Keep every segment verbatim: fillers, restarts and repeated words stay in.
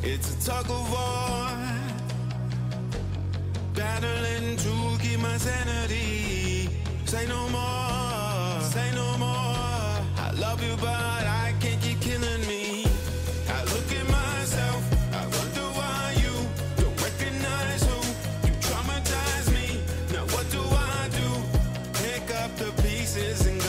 It's a tug of war, battling to keep my sanity. Say no more, say no more. I love you, but I can't keep killing me. I look at myself, I wonder why you don't recognize who you traumatize me. Now what do I do? Pick up the pieces and go.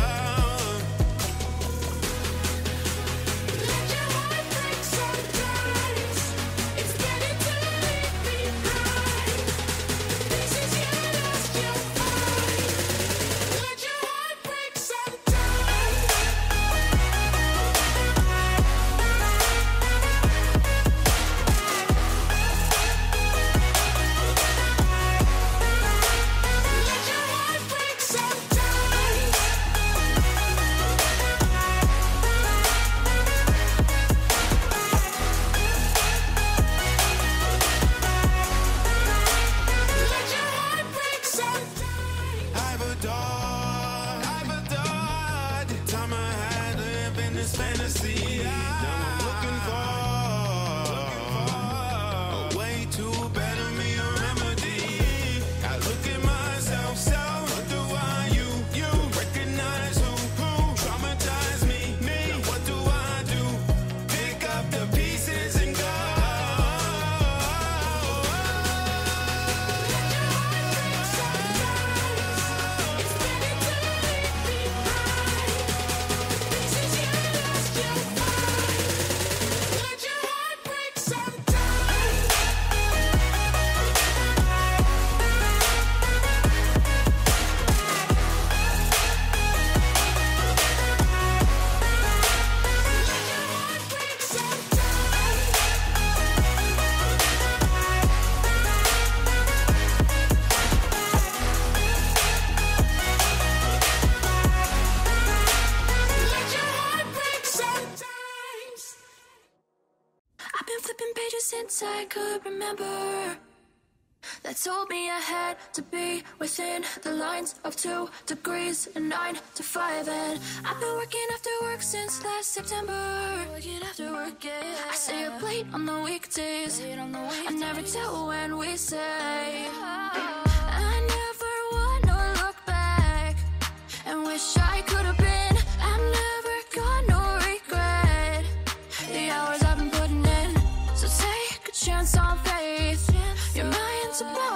I could remember that told me I had to be within the lines of two degrees and nine to five. And I've been working after work since last September. Working after work, yeah. I stay up late on the weekdays. On the weekdays. I never tell when we say. I never wanna look back and wish I could have been. I'm never gonna regret the hours I've been putting in. So take a chance on faith. Your mind's a blow.